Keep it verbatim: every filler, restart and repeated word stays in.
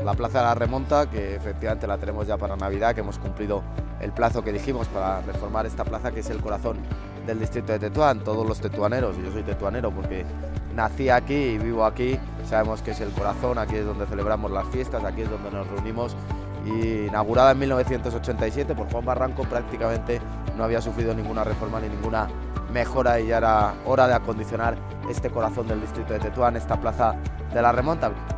la Plaza de la Remonta, que efectivamente la tenemos ya para Navidad, que hemos cumplido el plazo que dijimos para reformar esta plaza, que es el corazón del distrito de Tetuán. Todos los tetuaneros, y yo soy tetuanero porque nací aquí y vivo aquí, sabemos que es el corazón, aquí es donde celebramos las fiestas, aquí es donde nos reunimos. Y inaugurada en mil novecientos ochenta y siete por Juan Barranco, prácticamente no había sufrido ninguna reforma ni ninguna mejora, y ya era hora de acondicionar este corazón del distrito de Tetuán, esta Plaza de la Remonta.